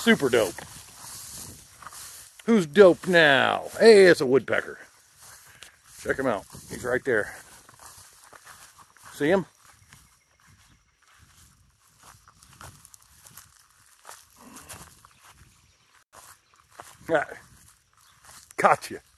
Super dope. Who's dope now? Hey, it's a woodpecker. Check him out. He's right there. See him? Gotcha.